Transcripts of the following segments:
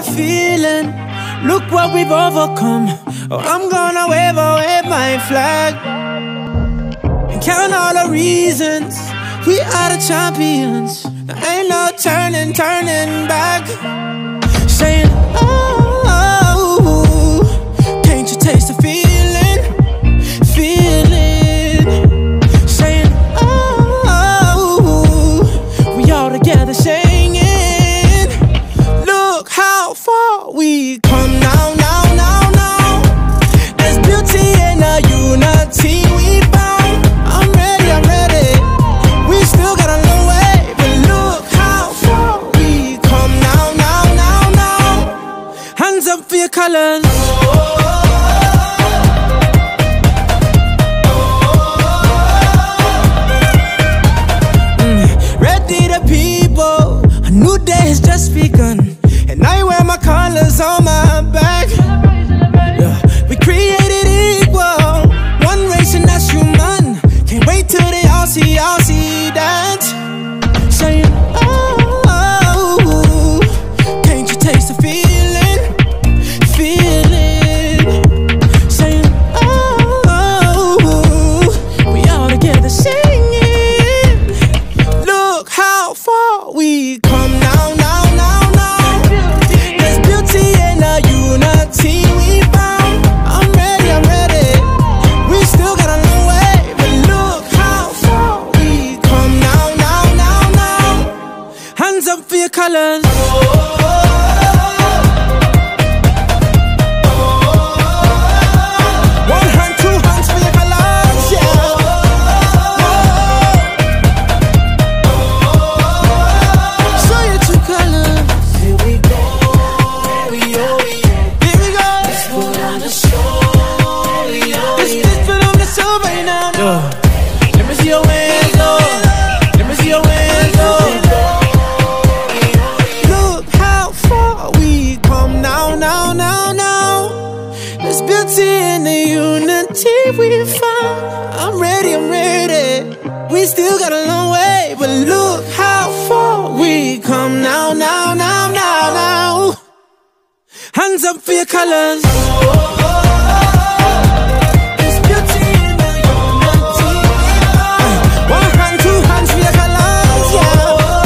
feeling. Look what we've overcome. Oh, I'm gonna wave my flag and count all the reasons we are the champions. There ain't no turning back. Saying, oh, can't you taste the feeling? Saying, oh, we all together singing. Look how far we come now. There's beauty in the unity we found. I'm ready. We still got a long way, but look how far we come now. Hands up for your colors. Ready the people, a new day has just begun, and I wear my colors on my back. Yeah. We created equal, one race and that's human. Can't wait till they all see that. Saying, oh, can't you taste the feeling? Saying, oh, we all together singing. Look how far we come now. There's beauty in the unity we found. I'm ready. We still got a long way, but look how far we come now. Hands up for your colors. One hand, two hands for your colors, yeah. Show your true colors. Here we go. Let's put on the show. Let's put on the show right now. Let me see your hands, Let me see your hands, Look how far we come now. There's beauty in the unity we found. I'm ready. We still got a long way, but look how far we come now. Hands up for your colors. There's beauty in the unity. One hand, two hands for your colors, yeah.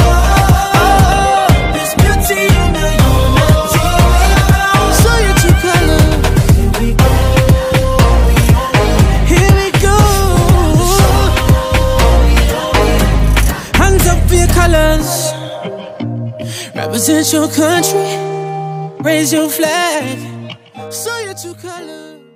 There's beauty in the unity. Show your true colors. Here we go. Hands up for your colors. Represent your country. Raise your flag. Show your true colors.